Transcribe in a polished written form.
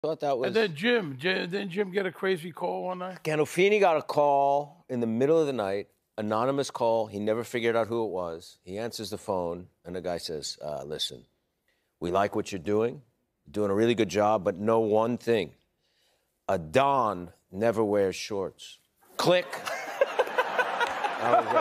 Thought that was... And then didn't Jim get a crazy call one night? Gandolfini got a call in the middle of the night, anonymous call. He never figured out who it was. He answers the phone, and the guy says, listen, we like what you're doing a really good job, but know one thing. A Don never wears shorts. Click.